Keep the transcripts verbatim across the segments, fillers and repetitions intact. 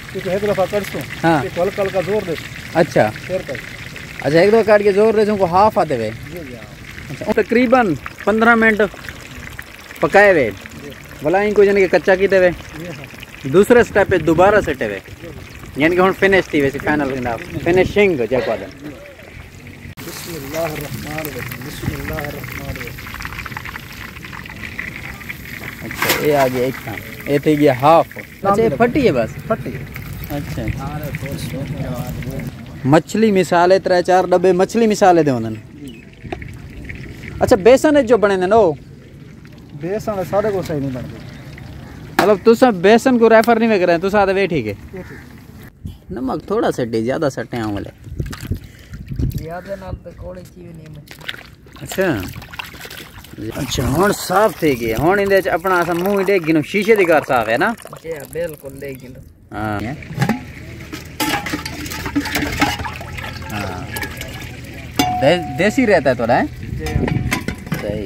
एक दफा करसू हाँ हल्का हल्का जोर दे। अच्छा फिर कर अच्छा एक दो काट के जोर दे को हाफ आते हुए। अच्छा तकरीबन पंद्रह मिनट पकाए हुए भला इनको यानी कि कच्चा की देवे दूसरे स्टेप पे दोबारा सेटे हुए यानी कि हम फिनिश थी वैसे फाइनल फिनिशिंग जब आदम। अच्छा ये आ गया एक काम ये थी गया हाफ। अच्छा ये फटी है बस फटी। अच्छा मछली मिसाले त्रै चार डब्बे मछली मिसाले दे उन्होंने। अच्छा बेसन है जो बने ने नो बेसन साढ़े को सही नहीं बनती मतलब तुसा बेसन को रेफर नहीं कर रहे हैं तुसा वे ठीक है। नमक थोड़ा सटे ज्यादा सटे आऊं वाले ज्यादा नाल तो कोड़ी चीज नहीं। अच्छा अच्छा हुन साफ थे गए हुन इंदे च अपना अस मुंह देख गिनो शीशे दी घर साफ है ना। जी बिल्कुल देख गिनो। हां हां दे, देसी रहता है थोड़ा है सही।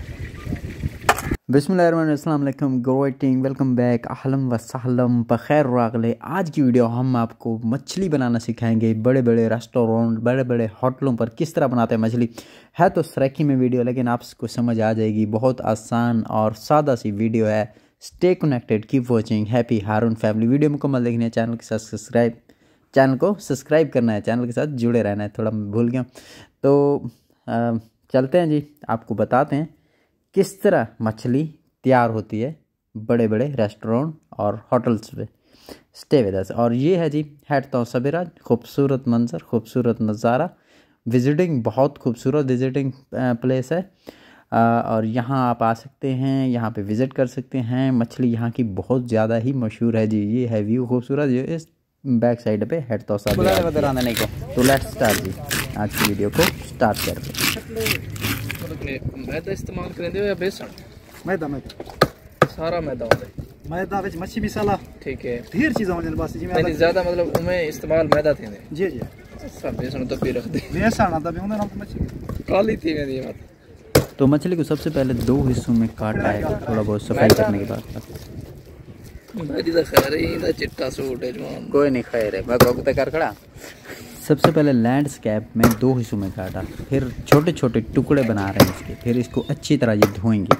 बिस्मिल्लाहिर्रहमानिर्रहीम ग्रोइटिंग वेलकम बैक अहलम व सहलम बखैर रागले। आज की वीडियो हम आपको मछली बनाना सिखाएंगे। बड़े बड़े रेस्टोरेंट बड़े बड़े होटलों पर किस तरह बनाते हैं मछली है तो सरेखी में वीडियो लेकिन आपको समझ आ जाएगी। बहुत आसान और सादा सी वीडियो है। Stay connected keep watching happy Haroon family. Video मुकम्मल देखनी है चैनल के साथ सब्सक्राइब चैनल को सब्सक्राइब करना है चैनल के साथ जुड़े रहना है। थोड़ा भूल गया तो आ, चलते हैं जी आपको बताते हैं किस तरह मछली तैयार होती है बड़े बड़े रेस्टोरेंट और होटल्स पे। Stay with us. और ये है जी हेड तो सवेरा खूबसूरत मंजर खूबसूरत नज़ारा विजिटिंग बहुत खूबसूरत विजिटिंग प्लेस है। और यहाँ आप आ सकते हैं यहाँ पे विज़िट कर सकते हैं। मछली यहाँ की बहुत ज़्यादा ही मशहूर है जी। ये है व्यू खूबसूरत ये इस बैक साइड पे हेड तो सवेरा नहीं को। तो लेट्स स्टार्ट जी आज की वीडियो को स्टार्ट करते हैं। मैदा इस्तेमाल करेंगे या बेसन? मैदा मैदा सारा मैदा होता है मैदा विच मच्छी मसाला ठीक है ढेर चीज़ होने बस जी नहीं ज़्यादा मतलब उनमें इस्तेमाल मैदा थे जी जी सब बेसन तो भी रख दे बेसन आता भी उन्हें ना मच्छी काली थी मेरी बात। तो मछली को सबसे पहले दो हिस्सों में काटा है थोड़ा बहुत सफाई करने के बाद। मेरी तो खैर ही दा चिट्टा सूट है जवान कोई नहीं खैर है मैं रोक तक कर खड़ा। सबसे पहले लैंडस्केप में दो हिस्सों में काटा फिर छोटे छोटे टुकड़े बना रहे हैं इसके फिर इसको अच्छी तरह ये धोएंगे।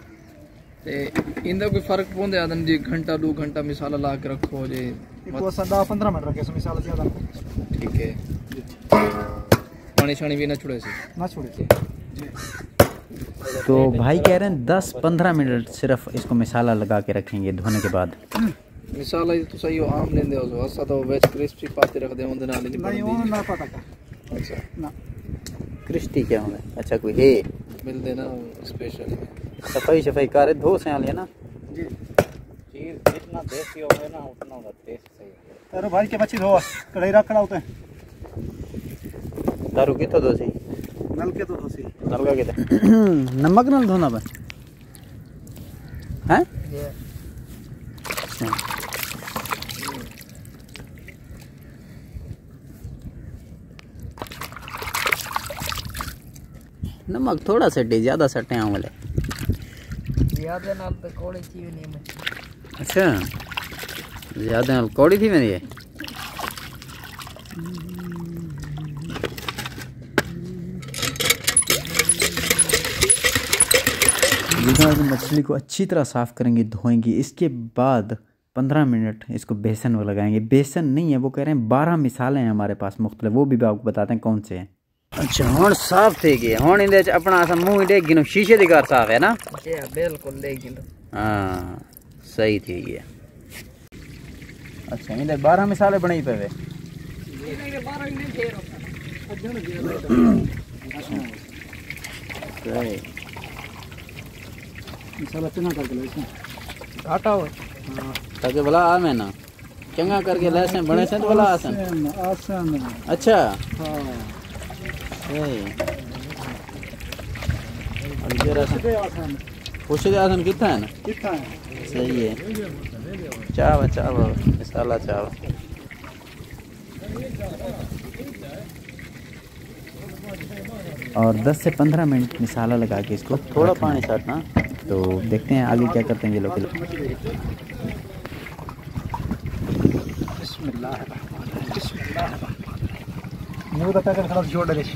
इंदा कोई फर्क पौंदे आदन जी घंटा दो घंटा मिसाला ला के रखो जे को सदा पंद्रह मिनट रखे मिसाला ज्यादा ठीक है। पानी शानी भी ना छुड़े से ना छुड़े जी। तो भाई कह रहे हैं दस पंद्रह मिनट सिर्फ इसको मिसाला लगा के रखेंगे धोने के बाद। मिसाला तो सही हो आम लेंदे हो असा तो वेज क्रिस्पी पाते रख दे उंदे नाल नहीं नहीं वो ना पता का। अच्छा ना क्रिस्पी क्या होता है? अच्छा कोई है मिल देना स्पेशल सफाई सफाई कर धो से आलिए ना जी। चीज जितना देसी हो ना उतना होगा टेस्ट सही है। अरे भाई के मच्छी धो कढ़ाई रख खड़ा होते हैं दारू की तो दोसी नल के तो दोसी नल का के नमक नाल धोना बस हैं नमक थोड़ा सटे ज्यादा सटे आऊं वाले ज्यादा नाल तो कोड़ी चीज नहीं मछली। अच्छा ज्यादा नाल कोड़ी थी मेरी मछली को अच्छी तरह साफ करेंगे धोएंगे। इसके बाद पंद्रह मिनट इसको बेसन वो लगाएंगे। बेसन नहीं है वो कह रहे हैं बारह मिसाले हैं हमारे पास मुख्तलिफ वो भी आपको बताते हैं कौन से हैं। अच्छा हुन साफ थे गए हुन इंदे च अपना अस मुंह देख गिनो शीशे दी घर साफ है ना। जी बिल्कुल देख गिनो। हां सही थी गया। अच्छा इंदे बारह मिसाले बने ही पे वे इने के बारह नहीं ढेर होता है मिसाला चना करके ले इसमें घाटा हो हां ताकि भला आ मैं ना चंगा करके लहसुन बने से तो भला आसान आसान। अच्छा हां सही और जरा आसान खुशी दे आसान कितना है ना कितना है सही है। चाव चाव मसाला चाव और दस से पंद्रह मिनट मसाला लगा के इसको थोड़ा पानी साटना। तो देखते हैं आगे क्या करते हैं ये लोग। बिस्मिल्लाहिर्रहमानिर्रहीम बिस्मिल्लाहिर्रहमानिर्रहीम। मुंह का पैकेट खड़ा छोड़ दे।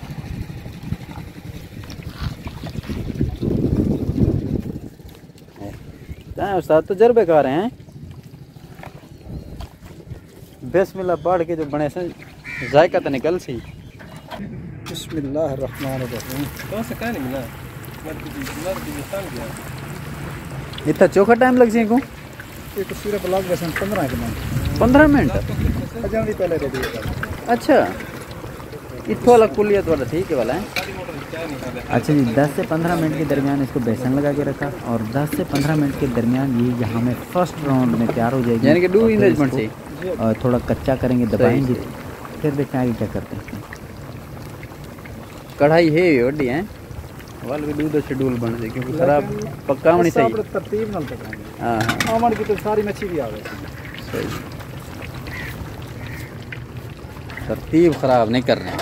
क्या उस्ताद तजर्बेकार हैं। बिस्मिल्लाह पढ़ के जो बने से जायका तो निकल सी। बिस्मिल्लाहिर्रहमानिर्रहीम। कौन सा क्या नहीं मिला इतना चोखा टाइम लग सी को ये तो सिर्फ लग गए पंद्रह मिनट पंद्रह मिनट जल्दी पहले दे दिए। अच्छा इतो वाला कुलियत वाला ठीक है वाला है। अच्छा जी दस से पंद्रह मिनट के दरमियान इसको बेसन लगा के रखा और दस से पंद्रह मिनट के दरमियान ये यहाँ में फर्स्ट राउंड में तैयार हो जाएगी। यानी कि डू इंगेजमेंट से और थोड़ा कच्चा करेंगे, दबाएंगे, फिर देखते हैं आगे क्या करते हैं। कढ़ाई है वड्डी है वाल भी दूध शेड्यूल बन जाए क्योंकि खराब पक्का होनी चाहिए। तरतीब नाल पकाएंगे। हाँ हमारे की तो सारी मच्छी भी आ गई। सही तरतीब खराब नहीं कर रहे हैं।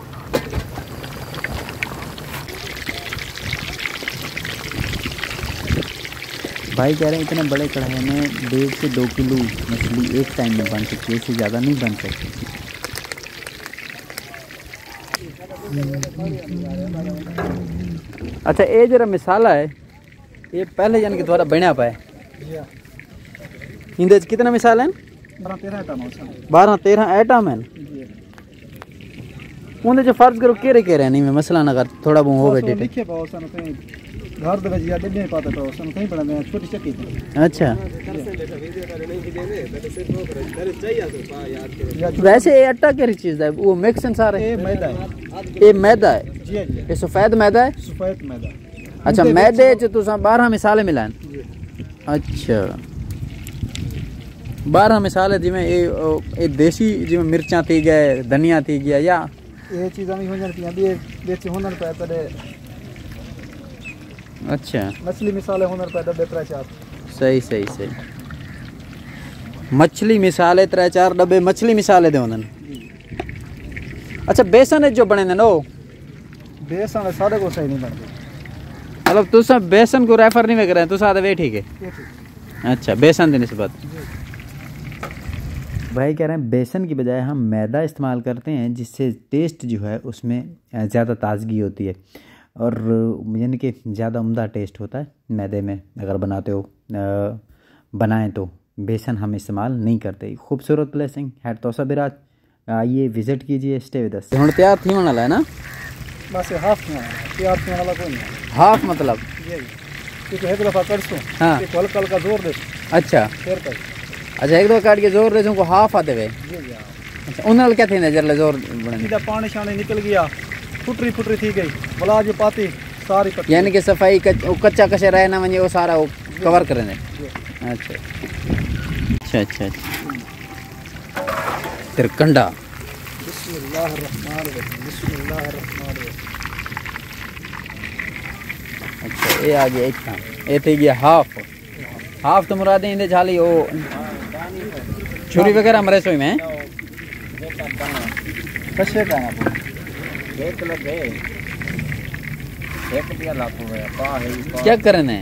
भाई कह रहे हैं इतने बड़े कढ़ाई में डेढ़ से दो किलो मछली एक टाइम में बन सकती है, इससे ज़्यादा नहीं बन सकती। अच्छा ये जरा मिसाला है ये पहले यानी कि थोड़ा बना पाए इंदे कितना मिसाल है? बारह तेरह आइटम बारह तेरह आइटम है। उन्हें जो फर्ज करो केरे केरे नहीं मैं मसला ना कर थोड़ा बहुत हो बैठे लिखे पाओ सन कहीं घर दे वजिया डब्बे में पाते पाओ सन कहीं पड़ा मैं छोटी चक्की थी। अच्छा वैसे ये आटा केरी चीज है वो मिक्स सारे ये मैदा है। ये मैदा है जी जी ये सफेद मैदा है। सफेद मैदा। अच्छा मैदे च तुसा बारह मिसाले मिलान। अच्छा बारह मिसाले जिमें ये ये देसी जिमें मिर्चा थी गए धनिया थी गया या ये चीज़ें भी हो जाती हैं अभी बेचे हुनर पे पहले। अच्छा मछली मिसाले हुनर पे डब्बे त्रै चार। सही सही सही मछली मिसाले त्रै चार डब्बे मछली मिसाले दे उन्हन। अच्छा बेसन जो बने ने नो बेसन साढ़े को सही नहीं बनते मतलब तुसा बेसन को रेफर नहीं कर रहे तुसा आदे वे ठीक है। अच्छा बेसन की निस्बत भाई कह रहे हैं बेसन की बजाय हम मैदा इस्तेमाल करते हैं जिससे टेस्ट जो है उसमें ज़्यादा ताजगी होती है और यानी कि ज़्यादा उम्दा टेस्ट होता है मैदे में अगर बनाते हो बनाएं तो बेसन हम इस्तेमाल नहीं करते। खूबसूरत प्लेसिंग हेड तोसा बिराज आइए विजिट कीजिए स्टे विद अस। हुण तैयार थी वाला है ना बस हाफ में तैयार थी वाला कोई नहीं हाफ मतलब ये क्योंकि एक दफ़ा कर सो हाँ एक हल्का हल्का जोर दे अच्छा फिर कर अच्छा एक दो काट के जोर दे को हाफ आते वे। जी जी अच्छा उन्हें क्या थी नजर ले जोर बने सीधा पानी शानी निकल गया फुटरी फुटरी थी गई भला जो पाती सारी पत्ती यानी कि सफाई कच, कच्चा कच्चा रहे ना वही वो सारा वो कवर कर दें। अच्छा अच्छा अच्छा अच्छा तिरकंडा बिस्मिल्लाहिर्रहमानिर्रहीम बिस्मिल्लाहिर्रहमानिर्रहीम। अच्छा ये आ गया एक था ये थी गया हाफ हाफ तो मुरादे इंदे झाली वो छुरी वगैरह मरे सोई में कशे का है एक लगे एक दिया लाखों में पा है क्या करने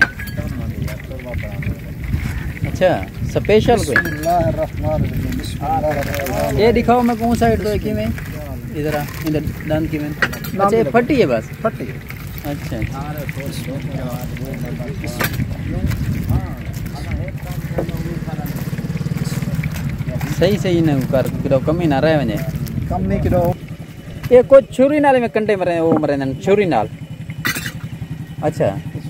अच्छा स्पेशल कोई बिस्मिल्लाहिर्रहमानिर्रहीम बिस्मिल्लाहिर्रहमानिर्रहीम। ये दिखाओ मैं कौन साइड तो की में इधर इधर दान की में अच्छा ये फटी है बस फटी अच्छा सही सही ना कर किलो कमी ना रहे वने कम नहीं किलो ये कुछ छुरी नाल में कंटे मरे वो मरे न छुरी नाल। अच्छा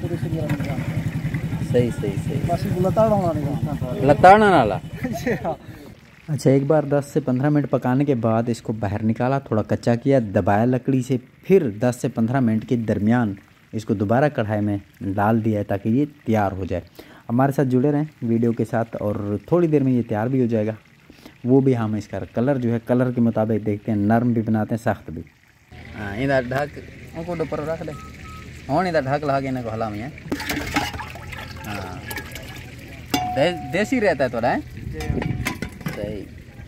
सही सही सही बस लताड़ा होना नहीं लताड़ना नाला। हाँ। अच्छा एक बार दस से पंद्रह मिनट पकाने के बाद इसको बाहर निकाला थोड़ा कच्चा किया दबाया लकड़ी से फिर दस से पंद्रह मिनट के दरमियान इसको दोबारा कढ़ाई में डाल दिया ताकि ये तैयार हो जाए। हमारे साथ जुड़े रहें वीडियो के साथ और थोड़ी देर में ये तैयार भी हो जाएगा। वो भी हम इसका कलर जो है कलर के मुताबिक देखते हैं नरम भी बनाते हैं सख्त भी। हाँ इधर ढक उनको ऊपर रख दे और इधर ढक लगा के इन्हें को हला में है। हाँ दे, देसी रहता है थोड़ा है सही।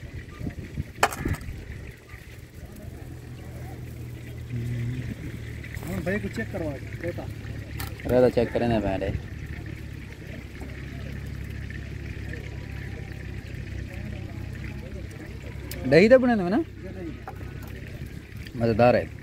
भाई को चेक करवा देता रहता चेक करें पहले दही तो बने ना मज़ेदार है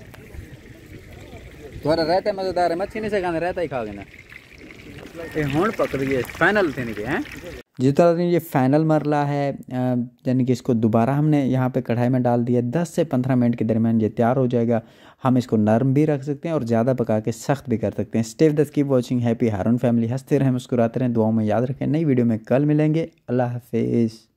थोड़ा रहता है मज़ेदार है मच्छी नहीं से खाने रहता ही खाओगे ना ये होंड पकड़ गए फाइनल थे नहीं हैं जिस तरह ये फाइनल मरला है यानी कि इसको दोबारा हमने यहाँ पे कढ़ाई में डाल दिया दस से पंद्रह मिनट के दरमियान ये तैयार हो जाएगा। हम इसको नरम भी रख सकते हैं और ज़्यादा पका के सख्त भी कर सकते हैं। Stay with us, keep watching happy Haroon family. हंसते रहें मुस्कुराते रहें, दुआओं में याद रखें। नई वीडियो में कल मिलेंगे। अल्लाह हाफिज़।